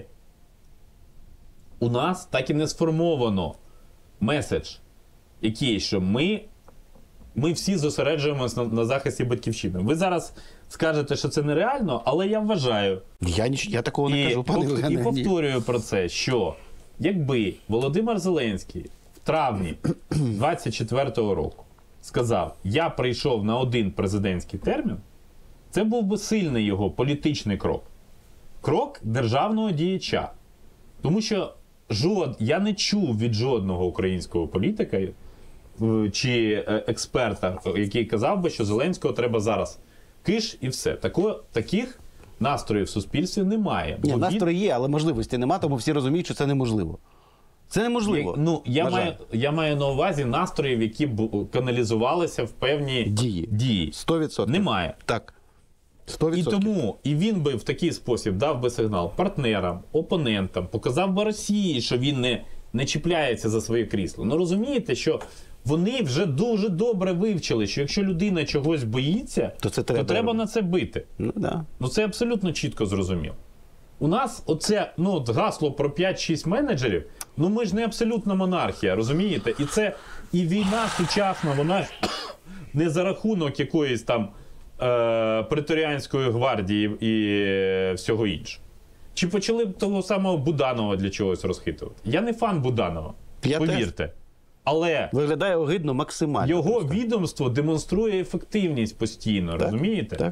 У нас так і не сформовано меседж, який, що ми, ми всі зосереджуємося на, на захисті батьківщини. Ви зараз скажете, що це нереально, але я вважаю. Я, ніч, я такого не І, кажу, пане Євгене. І повторюю про це, що якби Володимир Зеленський в травні двадцять четвертого року сказав, я прийшов на один президентський термін, це був би сильний його політичний крок. Крок державного діяча. Тому що жод, я не чув від жодного українського політика чи експерта, який казав би, що Зеленського треба зараз киш і все. Тако, таких настроїв в суспільстві немає. Ні, Бо настрої він... є, але можливості нема, тому всі розуміють, що це неможливо. Це неможливо. Я, ну, я, на маю, жаль. я маю на увазі настроїв, які б каналізувалися в певні Дії. дії. сто відсотків. Немає. Так. сто І відсотків. тому і він би в такий спосіб дав би сигнал партнерам, опонентам, показав би Росії, що він не, не чіпляється за своє крісло. Ну розумієте, що вони вже дуже добре вивчили, що якщо людина чогось боїться, То це то треба треба робити. на це бити. Ну, да. Ну це абсолютно чітко зрозуміло. У нас оце ну, от гасло про п'ять-шість менеджерів, ну ми ж не абсолютна монархія, розумієте? І це і війна сучасна, вона ж не за рахунок якоїсь там е, преторіанської гвардії і е, всього іншого. Чи почали б того самого Буданова для чогось розхитувати? Я не фан Буданова, Я повірте. Але Виглядає огидно максимально. його просто. відомство демонструє ефективність постійно, Так, розумієте? Так.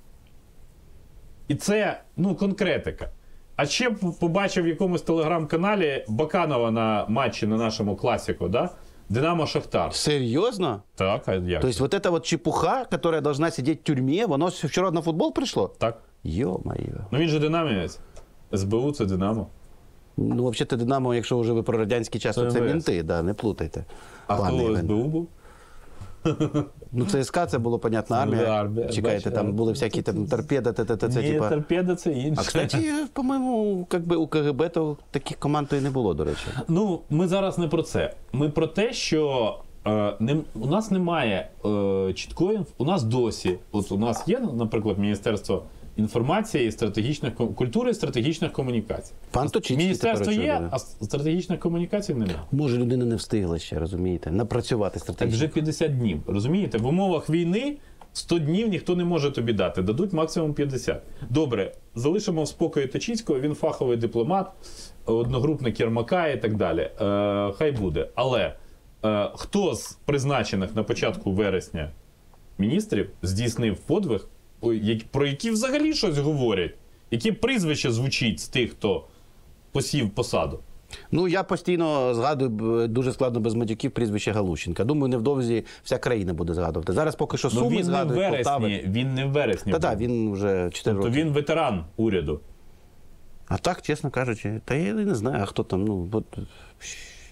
І це, ну, конкретика. А ще б побачив в якомусь телеграм-каналі Баканова на матчі на нашому класіку, да? Динамо Шахтар. Серйозно? Так, а як? То есть вот эта вот чепуха, которая должна сидеть в тюрьме, воно вчора на футбол прийшло? Так. Ё-моё. Ну він же динамівець. ес бе у це Динамо. Ну, взагалі, Динамо, якщо вже ви про радянський час, то це Це мінти, да, не плутайте. А Пане хто Євгене. ес бе у був? Ну, ЦСКА це було, понятно, армія. Ну, армія, Чекайте, бачите, там були всякі там торпеда, т т т це Ні, типа. торпеда це інше. А, кстати, по-моєму, как би у КГБ то таких команд то і не було, до речі. Ну, ми зараз не про це. Ми про те, що е, не, у нас немає е, чіткої, інф- у нас досі, от у нас є, наприклад, Міністерство інформації і стратегічних ком- культури і стратегічних комунікацій. Пан Точицький Міністерство тепер є, очолює. а с- стратегічних комунікацій немає. Може, людина не встигла ще, розумієте, напрацювати Так стратегічно. вже п'ятдесят днів. Розумієте, в умовах війни сто днів ніхто не може тобі дати. Дадуть максимум п'ятдесят. Добре, залишимо в спокої Точицького, він фаховий дипломат, одногрупник Єрмака і так далі. Е, хай буде. Але е, хто з призначених на початку вересня міністрів здійснив подвиг, о, як- про які взагалі щось говорять? Яке прізвище звучить з тих, хто посів посаду? Ну, я постійно згадую, б, дуже складно без матюків, прізвище Галущенка. Думаю, невдовзі вся країна буде згадувати. Зараз поки що Ну Суми він не в згадують, Полтави. вересні, він не в вересні. Та-та, був. він вже чотири Тобто роки. він ветеран уряду. А так, чесно кажучи, та я не знаю, а хто там, ну, от...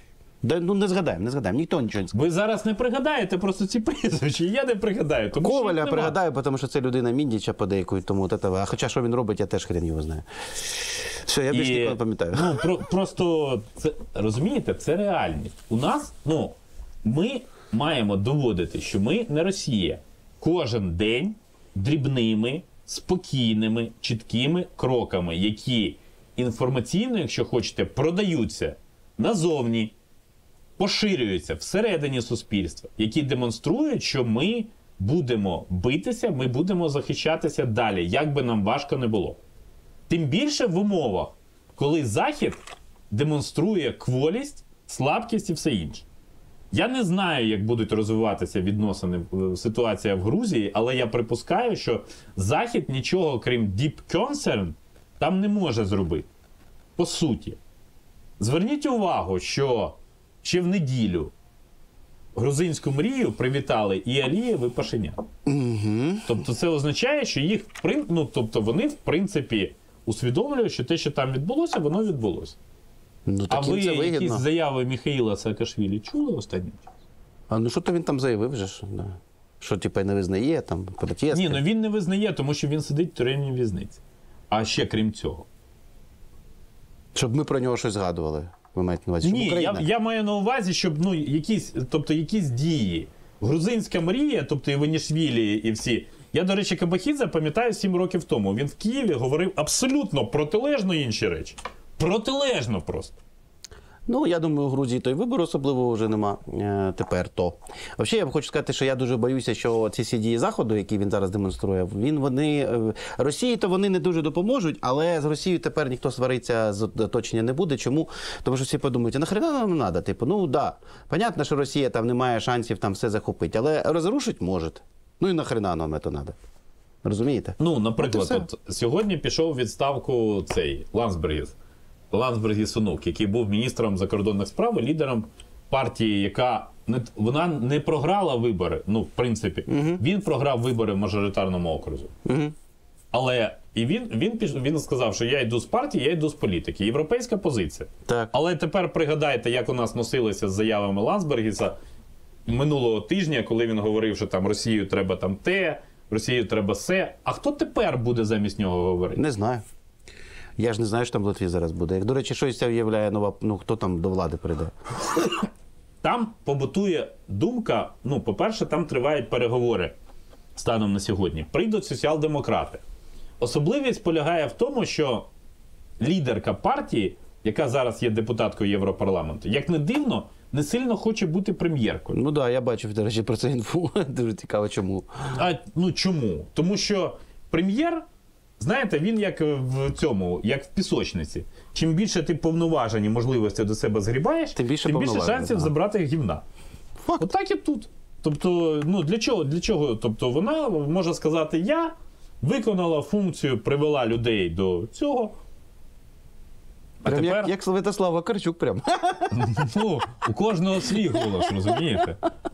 Да, ну не згадаємо, не згадаємо, ніхто нічого не сказав. Ви зараз не пригадаєте просто ці прізвища, я не пригадаю. Тому що Коваля їх нема. пригадаю, тому що це людина Міндіча подейкують, тому от этого. А хоча що він робить, я теж хрен його знаю. Все, я більше І, ніколи не пам'ятаю. Ну, про, просто, це, розумієте, це реальність. У нас, ну, ми маємо доводити, що ми не Росія. Кожен день дрібними, спокійними, чіткими кроками, які інформаційно, якщо хочете, продаються назовні, поширюються всередині суспільства, які демонструють, що ми будемо битися, ми будемо захищатися далі, як би нам важко не було. Тим більше в умовах, коли Захід демонструє кволість, слабкість і все інше. Я не знаю, як будуть розвиватися відносини, ситуація в Грузії, але я припускаю, що Захід нічого, крім deep concern, там не може зробити. По суті. Зверніть увагу, що ще в неділю грузинську мрію привітали і Алієв, і Пашинян. Угу. Тобто це означає, що їх, ну, тобто вони, в принципі, усвідомлюють, що те, що там відбулося, воно відбулося. Ну, А таким ви це якісь вигідно. заяви Міхаїла Саакашвілі чули останнім часом? А ну що то він там заявив вже ж? Да. Що, типа, не визнає, там, протести? Ні, ну він не визнає, тому що він сидить в тюремній в'язниці. А ще крім цього. Щоб ми про нього щось згадували. Ви маєте на увазі, щоб Ні, я, Україна? я маю на увазі, щоб ну, якісь, тобто, якісь дії. Грузинська мрія, тобто Іванішвілі і всі. Я, до речі, Кабахідзе пам'ятаю сім років тому. Він в Києві говорив абсолютно протилежно інші речі. Протилежно просто. Ну, я думаю, у Грузії той вибору особливо вже нема е, тепер то. Взагалі, я хочу сказати, що я дуже боюся, що ці всі дії Заходу, які він зараз демонструє, він, вони, е, Росії то вони не дуже допоможуть, але з Росією тепер ніхто свариться з оточення не буде. Чому? Тому що всі подумають, а нахрена нам треба? Типу, ну, да, понятно, що Росія там не має шансів там все захопити, але розрушить може. Ну і нахрена нам це треба? Розумієте? Ну, наприклад, От і от, сьогодні пішов у відставку цей Лансбергіс. Лансбергіс онук, який був міністром закордонних справ і лідером партії, яка не, вона не програла вибори, ну, в принципі. Угу. Він програв вибори в мажоритарному окрузі. Угу. Але і він, він, піш, він сказав, що я йду з партії, я йду з політики. Європейська позиція. Так. Але тепер пригадайте, як у нас носилися з заявами Лансбергіса минулого тижня, коли він говорив, що там Росію треба там те, Росію треба се. А хто тепер буде замість нього говорити? Не знаю. Я ж не знаю, що там в Литві зараз буде. Як, до речі, що із цього являє нова, ну хто там до влади прийде? Там побутує думка, ну, по-перше, там тривають переговори станом на сьогодні. Прийдуть соціал-демократи. Особливість полягає в тому, що лідерка партії, яка зараз є депутаткою Європарламенту, як не дивно, не сильно хоче бути прем'єркою. Ну так, да, я бачив, до речі, про це інфу. Дуже цікаво, чому. А ну чому? Тому що прем'єр, знаєте, він як в цьому, як в пісочниці. Чим більше ти повноважень і можливостей до себе згрібаєш, Тим більше тим більше повноважень, шансів да. забрати гівна. Факт. Отак і тут. Тобто, ну для чого? Для чого? Тобто вона може сказати, я виконала функцію, привела людей до цього. А Прям тепер, як, як Святослав Вакарчук прям. ну, у кожного свій голос, розумієте?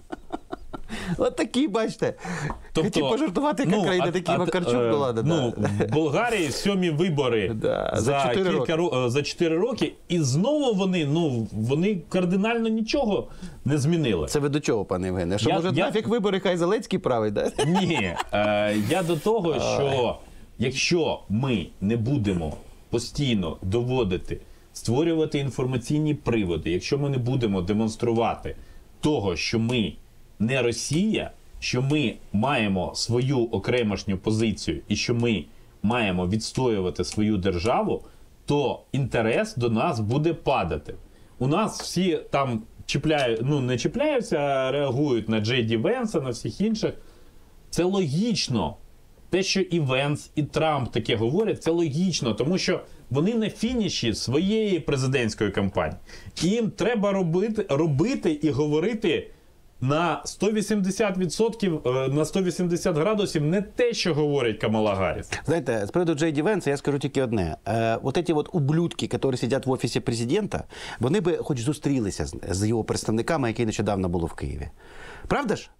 От такі, бачите. Тобто, Хотів пожартувати, яка ну, країна а- такий а- Вакарчук е, була. Да, Ну, да. в Болгарії сьомі вибори Да, за за, чотири кілька ро- е, за чотири роки, і знову вони, ну, вони кардинально нічого не змінили. Це ви до чого, пане Євгене? Що, Я- може, я- нафіг вибори, хай Зеленський править, да? Ні, е, я до того, що якщо ми не будемо постійно доводити, створювати інформаційні приводи, якщо ми не будемо демонструвати того, що ми не Росія, що ми маємо свою окремішню позицію і що ми маємо відстоювати свою державу, то інтерес до нас буде падати. У нас всі там чіпляють, ну не чіпляються, а реагують на Джей Ді Венса, на всіх інших. Це логічно. Те, що і Венс, і Трамп таке говорять, це логічно, тому що вони на фініші своєї президентської кампанії. І їм треба робити, робити і говорити на сто вісімдесят відсотків, е, на сто вісімдесят градусів не те, що говорить Камала Гарріс. Знаєте, з приводу Джей Ді Венса я скажу тільки одне. Е, от ці от ублюдки, які сидять в офісі президента, вони би хоч зустрілися з, з його представниками, які нещодавно були в Києві. Правда ж?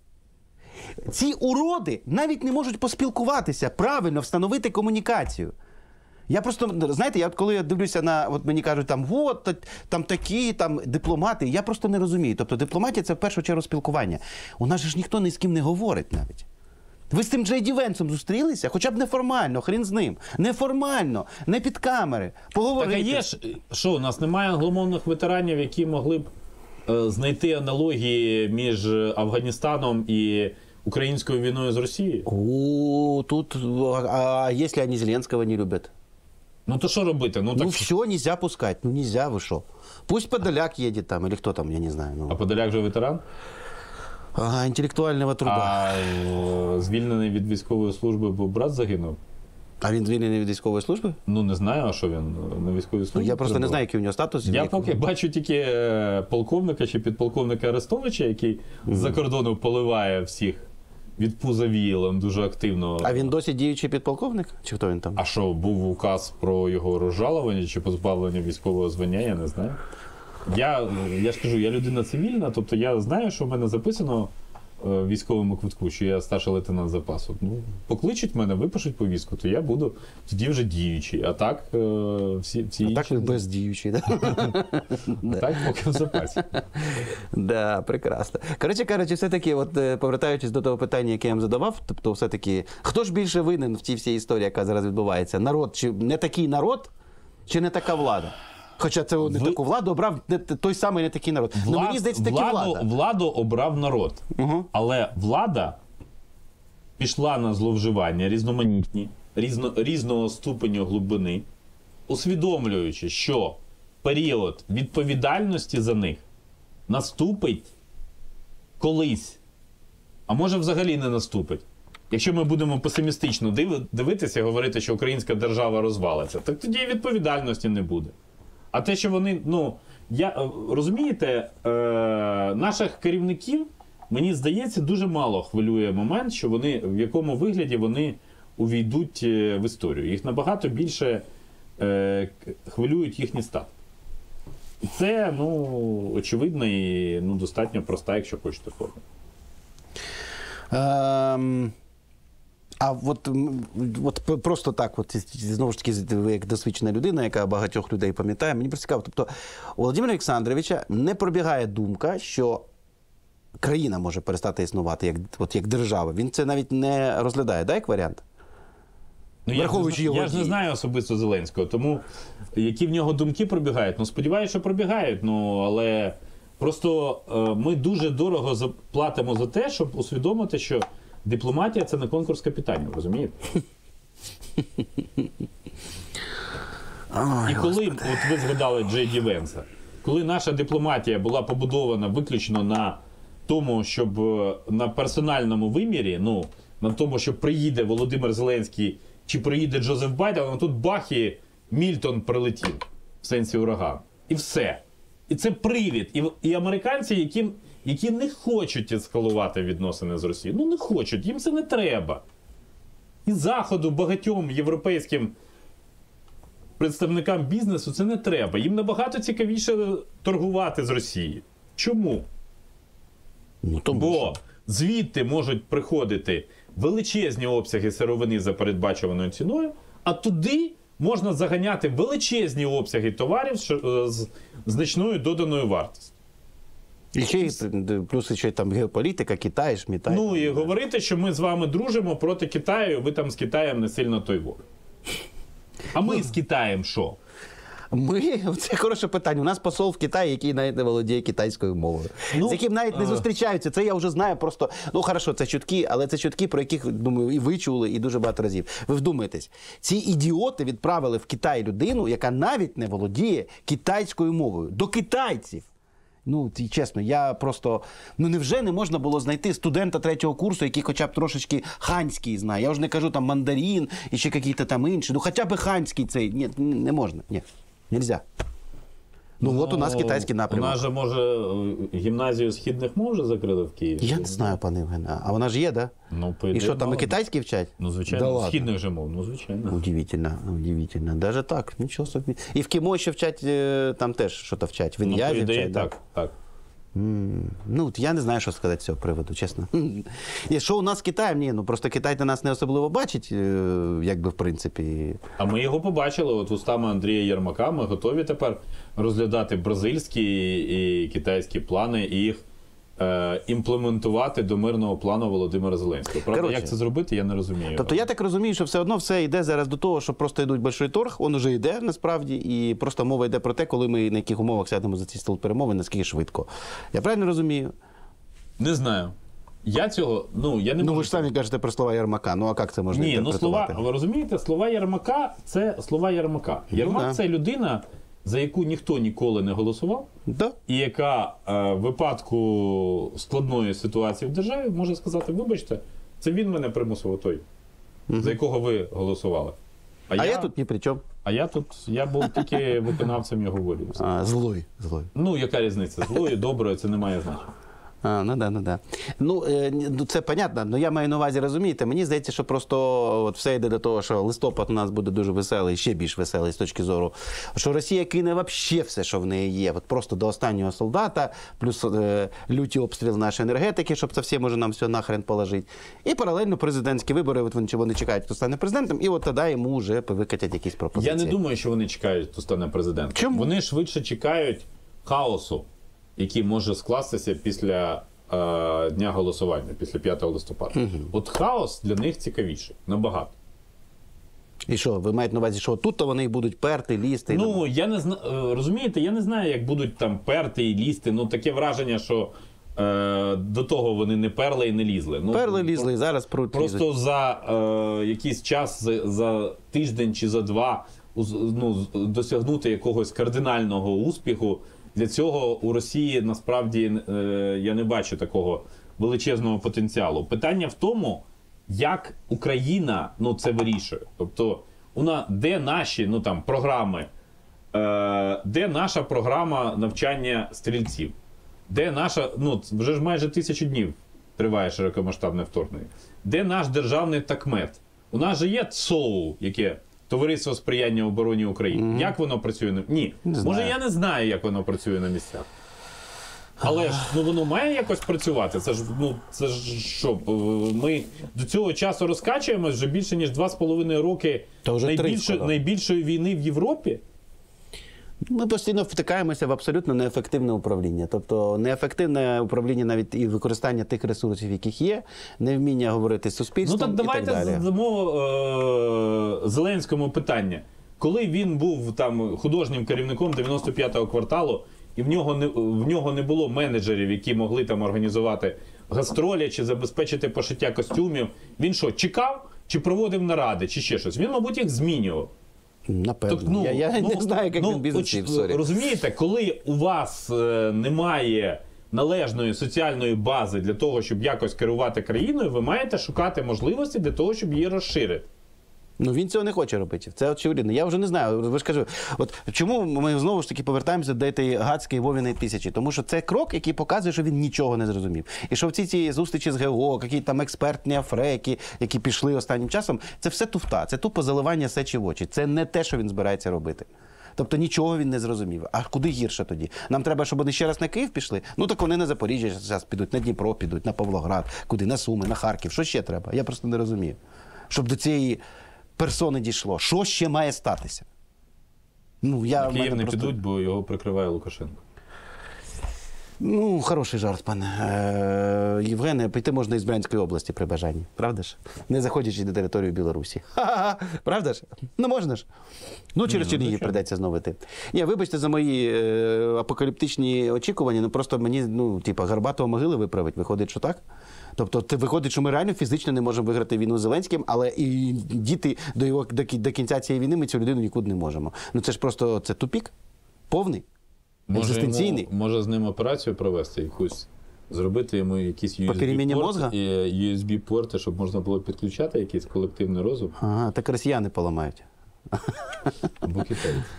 Ці уроди навіть не можуть поспілкуватися, правильно встановити комунікацію. Я просто, знаєте, я от коли я дивлюся на, от мені кажуть, там, от, та- там такі, там, дипломати, я просто не розумію. Тобто дипломатія – це в першу чергу спілкування. У нас же ж ніхто ні з ким не говорить навіть. Ви з тим Джей Ді Венсом зустрілися? Хоча б неформально, хрін з ним. Неформально, не під камери. Поговорити. Так а є ж, що, у нас немає англомовних ветеранів, які могли б е, знайти аналогії між Афганістаном і українською війною з Росією? О, тут, а якщо вони Зеленського не люблять? Ну то що робити? Ну, так... Ну все, нельзя пускать. Ну нельзя, вы что? Пусть Подоляк едет там, или кто там, я не знаю. Ну. А Подоляк же ветеран? Ага, интеллектуального труда. А е, звільнений від військової служби, бо брат загинув? А він звільнений від військової служби? Ну не знаю, а що він на військовій Ну, службі? я просто не перебував? знаю, який у нього статус. Я Як- поки бачу тільки е, полковника чи підполковника Арестовича, який з-за кордону поливає всіх від пуза віялом дуже активно. А він досі діючий підполковник? Чи хто він там? А що, був указ про його розжалування чи позбавлення військового звання, я не знаю. Я, я ж кажу, я людина цивільна, тобто я знаю, що в мене записано е, в військовому квитку, що я старший лейтенант запасу. Ну, покличуть мене, випишуть повістку, то я буду тоді вже діючий. А так е, всі, всі А інші... так він бездіючий, да? Так, поки в запасі. Да, прекрасно. Коротше кажучи, все-таки, от е, повертаючись до того питання, яке я вам задавав, тобто все-таки, хто ж більше винен в цій всій історії, яка зараз відбувається? Народ, чи не такий народ, чи не така влада? Хоча це не Ви- таку владу обрав не, той самий не такий народ. Ну, мені здається, таки владу, влада. владу обрав народ. Угу. Але влада пішла на зловживання різноманітні, різно, різного ступеню глибини, усвідомлюючи, що період відповідальності за них наступить колись, а може взагалі не наступить. Якщо ми будемо песимістично див- дивитися і говорити, що українська держава розвалиться, так тоді і відповідальності не буде. А те, що вони, ну, я, е, розумієте, е, наших керівників, мені здається, дуже мало хвилює момент, що вони, в якому вигляді вони увійдуть е, в історію. Їх набагато більше е, к- хвилюють їхні статки. І це, ну, очевидно і ну, достатньо проста, якщо хочете форма. Ем, а от, м, от п- просто так, от, знову ж таки, ви як досвідчена людина, яка багатьох людей пам'ятає, мені просто цікаво. Тобто, у Володимира Олександровича не пробігає думка, що країна може перестати існувати як, от, як держава. Він це навіть не розглядає, да, як варіант? Ну, я, ж не, Враховуючи зна- його я ж не дії. знаю особисто Зеленського, тому які в нього думки пробігають. Ну, сподіваюся, що пробігають, ну, але просто е, ми дуже дорого заплатимо за те, щоб усвідомити, що дипломатія – це не конкурс капітанів, розумієте? Ой, І коли, от ви згадали Джей Ді Венса, коли наша дипломатія була побудована виключно на тому, щоб е, на персональному вимірі, ну, на тому, що приїде Володимир Зеленський чи приїде Джозеф Байден, а тут бах і Мільтон прилетів в сенсі ураган. І все. І це привід. І, і американці, які, які не хочуть ескалувати відносини з Росією, ну не хочуть, їм це не треба. І Заходу багатьом європейським представникам бізнесу це не треба. Їм набагато цікавіше торгувати з Росією. Чому? Ну, тому Бо що. звідти можуть приходити величезні обсяги сировини за передбачуваною ціною, а туди можна заганяти величезні обсяги товарів що- з значною доданою вартістю. І ще й, плюс ще й там геополітика, Китай, Шмітай. Ну і говорити, що ми з вами дружимо проти Китаю, ви там з Китаєм не сильно той ворог. А ми з Китаєм що? Ми, це хороше питання. У нас посол в Китаї, який навіть не володіє китайською мовою. Ну, з яким навіть не е. зустрічаються. Це я вже знаю просто. Ну, хорошо, це чутки, але це чутки, про яких, думаю, і ви чули, і дуже багато разів. Ви вдумайтесь, ці ідіоти відправили в Китай людину, яка навіть не володіє китайською мовою. До китайців. Ну, і чесно, я просто. Ну, невже не можна було знайти студента третього курсу, який хоча б трошечки ханський знає? Я вже не кажу там мандарин і ще якісь там інші. Ну, хоча б ханський цей. Ні, не можна. Ні. Нельзя. Ну, от у нас китайський напрямок. У нас же, може, е, гімназію східних мов вже закрили в Києві? Я не знаю, пане Євгене. А вона ж є, да? Ну, по І ідеї, що, там і мало. китайські вчать? Ну, звичайно, Да ладно. східних же мов, ну, звичайно. Удивительно, удивительно. Даже так, нічого собі. І в КІМО ще вчать, е, там теж щось вчать. В Ну, по Ін'язі ідеї, вчать, да? так, так. М, Ну, от я не знаю, що сказати з цього приводу, чесно. І що у нас з Китаєм? Ні, ну просто Китай на нас не особливо бачить, е, якби в принципі. А ми його побачили, от устами Андрія Єрмака, ми готові тепер розглядати бразильські і китайські плани і їх е, імплементувати до мирного плану Володимира Зеленського. Правда, Коротше, як це зробити, я не розумію. Тобто я так розумію, що все одно все йде зараз до того, що просто йдуть большой торг, він уже йде насправді, і просто мова йде про те, коли ми на яких умовах сядемо за ці стіл перемовин, наскільки швидко. Я правильно розумію? Не знаю. Я цього, ну, я не Ну можу... ви ж самі кажете про слова Єрмака, ну а як це можна Ні, ну інтерпретувати? слова, ви розумієте, слова Єрмака – це слова Єрмака. Єрмак да. – це людина, за яку ніхто ніколи не голосував, Да. і яка е, в випадку складної ситуації в державі може сказати, вибачте, це він мене примусив той, за якого ви голосували. А, я... я тут ні при чому. А я тут, я був тільки виконавцем його волі. А, злой, злой. Ну, яка різниця? Злої, доброї, це не має значення. А, ну да, ну да. Ну, е, ну, це понятно, але я маю на увазі, розумієте, мені здається, що просто от все йде до того, що листопад у нас буде дуже веселий, ще більш веселий з точки зору, що Росія кине взагалі все, що в неї є, от просто до останнього солдата, плюс е, люті обстріл нашої енергетики, щоб це все може нам все нахрен положити. І паралельно президентські вибори, от вони, вони чекають, хто стане президентом, і от тоді йому вже викатять якісь пропозиції. Я не думаю, що вони чекають, хто стане президентом. Чому? Вони швидше чекають хаосу, який може скластися після е, дня голосування, після п'ятого листопада. Угу. От хаос для них цікавіший, набагато. І що, ви маєте на увазі, що тут-то вони будуть перти, лізти? Ну, я не знаю, розумієте, я не знаю, як будуть там перти і лізти. Ну, таке враження, що е, до того вони не перли і не лізли. Ну, Перли, лізли, і зараз пруть. Просто лізуть. за е, якийсь час, за, за тиждень чи за два, ну, досягнути якогось кардинального успіху. Для цього у Росії насправді е, я не бачу такого величезного потенціалу. Питання в тому, як Україна ну, це вирішує. Тобто, вона, де наші ну, там, програми, е, де наша програма навчання стрільців, де наша, ну вже ж майже тисячу днів триває широкомасштабне вторгнення, де наш державний такмет? У нас же є ЦОУ, яке Товариство сприяння обороні України. Mm-hmm. Як воно працює на ні? Не Може, знаю. я не знаю, як воно працює на місцях. Але ж ну воно має якось працювати. Це ж ну це ж що? Ми до цього часу розкачуємось вже більше ніж два з половиною роки найбільшої, найбільшої війни в Європі. Ми постійно втикаємося в абсолютно неефективне управління. Тобто неефективне управління навіть і використання тих ресурсів, яких є, невміння говорити з суспільством. Ну так давайте і так далі. задамо е- Зеленському питання. Коли він був там художнім керівником дев'яносто п'ятого кварталу, і в нього не в нього не було менеджерів, які могли там організувати гастролі чи забезпечити пошиття костюмів, він що, чекав, чи проводив наради, чи ще щось? Він, мабуть, їх змінював. Напевно. Так, ну, я я ну, не знаю, як ну, він бізнес вів, сорі. Розумієте, коли у вас е, немає належної соціальної бази для того, щоб якось керувати країною, ви маєте шукати можливості для того, щоб її розширити. Ну він цього не хоче робити. Це очевидно. Я вже не знаю. Ви ж кажу, от чому ми знову ж таки повертаємося до тієї гадської Вовіної тисячі? Тому що це крок, який показує, що він нічого не зрозумів. І що в ці ці зустрічі з ГО, які там експертні афреки, які пішли останнім часом, це все туфта, це тупо заливання сечі в очі. Це не те, що він збирається робити. Тобто нічого він не зрозумів. А куди гірше тоді? Нам треба, щоб вони ще раз на Київ пішли? Ну так вони на Запоріжжя зараз підуть, на Дніпро підуть, на Павлоград, куди? На Суми, на Харків. Що ще треба? Я просто не розумію. Щоб до цієї персони дійшло. Що ще має статися? Ну, я, Київ не просто... підуть, бо його прикриває Лукашенко. Ну, хороший жарт, пане е, Євгене. Піти можна із Брянської області при бажанні. Правда ж? Не заходячи на територію Білорусі. Ха-ха-ха. Правда ж? Ну, можна ж. Ну, через Ні, ну, Чернігів прийдеться знову йти. Ні, вибачте за мої е, апокаліптичні очікування, ну просто мені, ну, типа, Горбатого могили виправить. Виходить, що так? Тобто, це виходить, що ми реально фізично не можемо виграти війну з Зеленським, але і діти до його до, до кінця цієї війни ми цю людину нікуди не можемо. Ну це ж просто це тупік повний, Може, екзистенційний. йому, може з ним операцію провести якусь, зробити йому якісь ю ес бі-порти, ю ес бі-порти, щоб можна було підключати якийсь колективний розум. Ага, так росіяни поламають. Або китайці.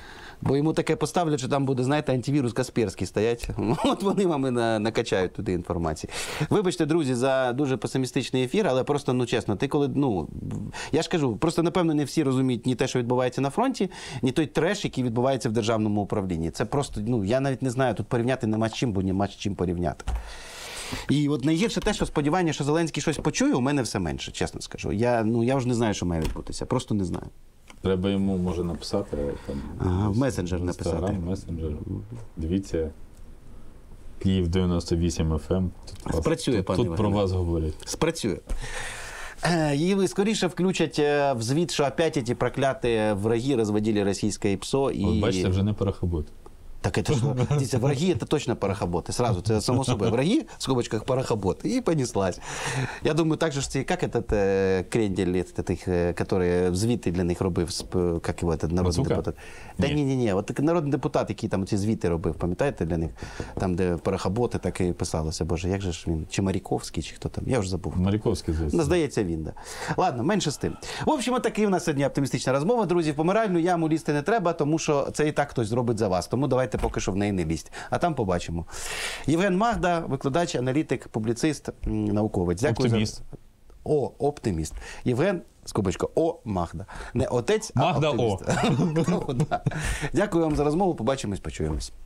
Бо йому таке поставлять, що там буде, знаєте, антивірус Касперський стоять. От вони вам і на- накачають туди інформації. Вибачте, друзі, за дуже песимістичний ефір, але просто, ну чесно, ти коли, ну, я ж кажу, просто, напевно, не всі розуміють ні те, що відбувається на фронті, ні той треш, який відбувається в державному управлінні. Це просто, ну, я навіть не знаю, тут порівняти нема з чим, бо нема з чим порівняти. І от найгірше те, що сподівання, що Зеленський щось почує, у мене все менше, чесно скажу. Я, ну, я вже не знаю, що має відбутися, просто не знаю. Треба йому, може, написати там. Ага, в десь месенджер в написати. Інстаграм, месенджер. Дивіться. Київ дев'яносто вісім еф ем. Тут, вас- Спрацює, тут, пане тут про Іване. вас говорять. Спрацює. Е, Її скоріше включать е, в звіт, що опять ці прокляті враги розводили російське ПСО. І... От бачите, вже не порохобот. Так это что, дивіться, враги это точно порохоботи. Сразу, це само собою. Враги, в скобочках, порохоботи. І понеслась. Я думаю, так же ж ці, як этот е, Крендель, этот, их, е, который звіти для них робив, сп- як його, этот народний Мацука? депутат. Та Ні. ні, ні, ні. От такий народний депутат, який там ці звіти робив, пам'ятаєте, для них? Там, де порохоботи, так і писалося. Боже, як же ж він? Чи Маріковський, чи хто там? Я вже забув. Маріковський, Ну, здається. здається, він, да. Ладно, менше з тим. В общем, такий у нас сьогодні оптимістична розмова. Друзі, в помиральну яму лізти не треба, тому що це і так хтось зробить за вас. Тому давайте поки що в неї не лізь. А там побачимо. Євген Магда, викладач, аналітик, публіцист, м, науковець. Дякую Оптиміст. за... О, оптиміст. Євген, скобочка, О, Магда. Не отець, а Магда О. оптиміст. Ну, да. Дякую вам за розмову. Побачимось, почуємось.